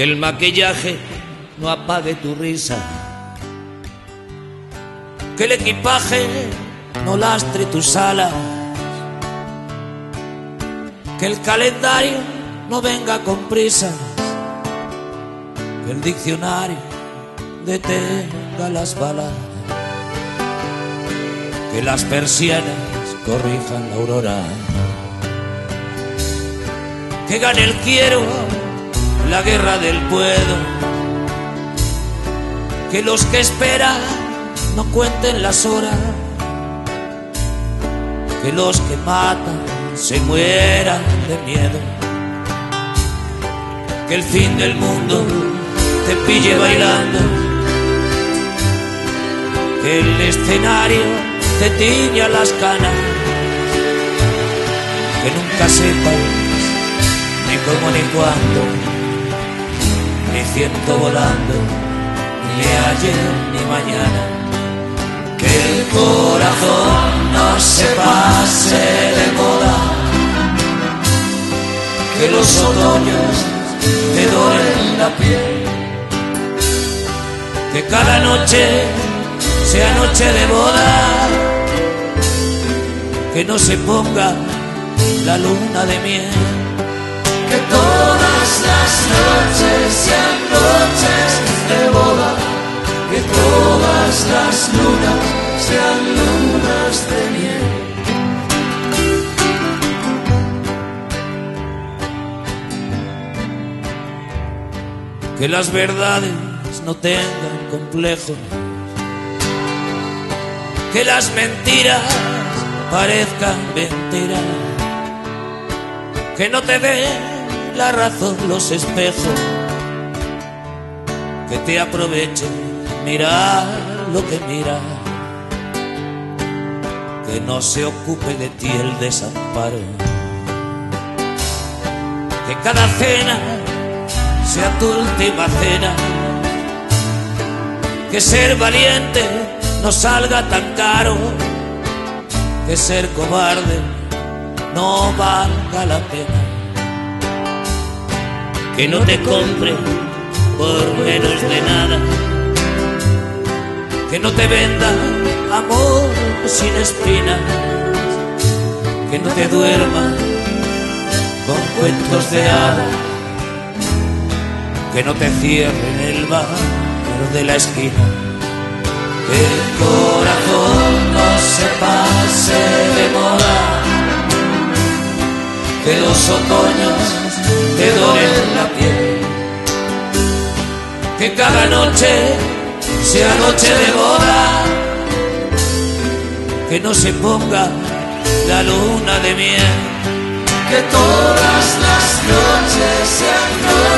que el maquillaje no apague tu risa, que el equipaje no lastre tus alas, que el calendario no venga con prisas, que el diccionario detenga las balas, que las persianas corrijan la aurora, que gane el quiero la guerra del puedo, que los que esperan no cuenten las horas, que los que matan se mueran de miedo, que el fin del mundo te pille bailando, que el escenario te tiña las canas, que nunca sepas ni cómo ni cuándo, ni ciento volando, ni ayer ni mañana, que el corazón no se pase de moda, que los otoños te doren la piel, que cada noche sea noche de boda, que no se ponga la luna de miel, que todas las noches sean noches de boda, que todas las lunas sean lunas de miel. que las verdades no tengan complejos, que las mentiras parezcan mentiras, que no te den la razón los espejos, que te aprovechen mirar lo que miras, que no se ocupe de ti el desamparo, que cada cena sea tu última cena, que ser valiente no salga tan caro, que ser cobarde no valga la pena, que no te compre por menos de nada, que no te venda amor sin espinas, que no te duerma con cuentos de hadas, que no te cierren el bar de la esquina, que el corazón no se pase de moda, que los otoños te doren la piel, que cada noche sea noche de boda, que no se ponga la luna de miel, que todas las noches sean noches